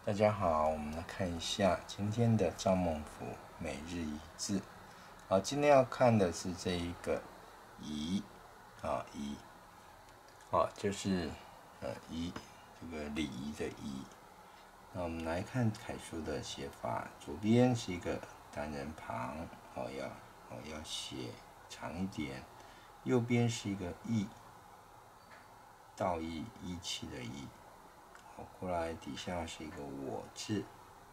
大家好，我们来看一下今天的赵孟頫每日一字。好，今天要看的是这一个仪啊仪，就是仪这个礼仪的仪。那我们来看楷书的写法，左边是一个单人旁，要写长一点；右边是一个义，道义义气的义。好，过来底下是一个我字，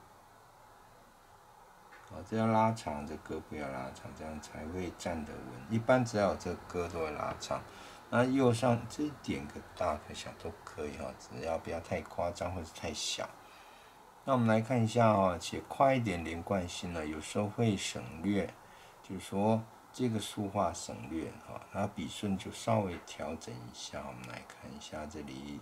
这要拉长，这歌不要拉长，这样才会站得稳。一般只要有这歌都会拉长。那右上这一点个大可小都可以只要不要太夸张或者太小。那我们来看一下写快一点连贯性呢，有时候会省略，就是说这个书画省略然后笔顺就稍微调整一下。我们来看一下这里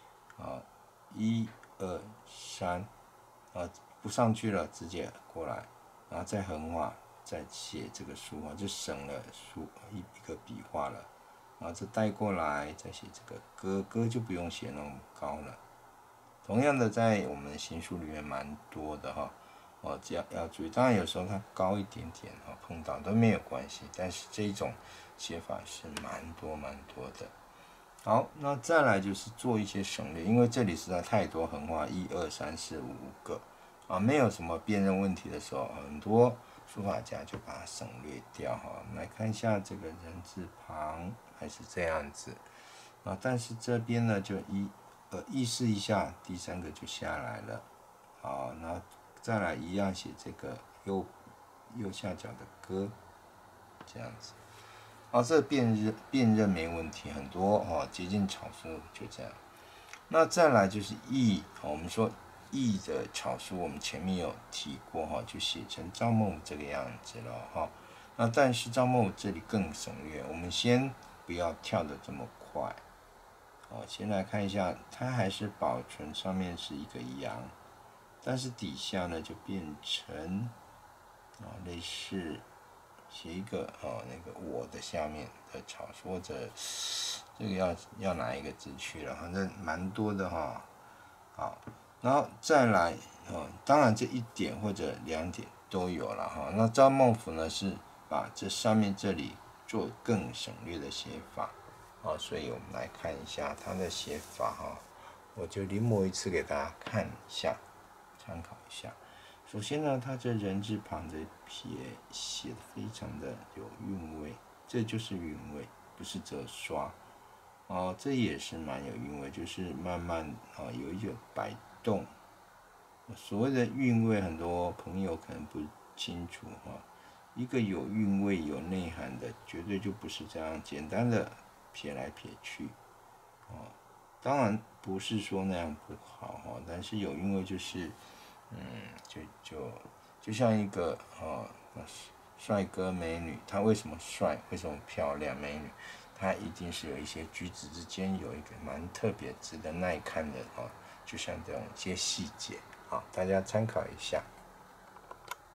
1、2、3，不上去了，直接过来，然后再横画，再写这个书画，就省了一个笔画了。然后再带过来，再写这个歌就不用写那么高了。同样的，在我们行书里面蛮多的只要注意，当然有时候它高一点点碰到都没有关系，但是这种写法是蛮多的。好，那再来就是做一些省略，因为这里实在太多横画，1、2、3、4、5个没有什么辨认问题的时候，很多书法家就把它省略掉我们来看一下这个人字旁还是这样子但是这边呢就意识一下，第3个就下来了。好，然后再来一样写这个右下角的歌，这样子。这辨认没问题，很多接近草书就这样。那再来就是义，我们说义的草书，我们前面有提过就写成赵孟頫这个样子了那但是赵孟頫这里更省略，我们先不要跳得这么快。先来看一下，它还是保存上面是一个阳，但是底下呢就变成类似。写一个那个我的下面的草书，或者这个要哪一个字去了，反正蛮多的好，然后再来当然这1点或者2点都有了那赵孟頫呢是把这上面这里做更省略的写法所以我们来看一下它的写法我就临摹一次给大家看一下，参考一下。首先呢，它这人字旁的撇写的非常的有韵味，这就是韵味，不是折刷这也是蛮有韵味，就是慢慢有一个摆动。所谓的韵味，很多朋友可能不清楚一个有韵味、有内涵的，绝对就不是这样简单的撇来撇去当然不是说那样不好但是有韵味就是。就像一个帅哥美女，他为什么帅？为什么漂亮？美女，他一定是有一些举止之间有一个蛮特别、值得耐看的就像这种一些细节大家参考一下。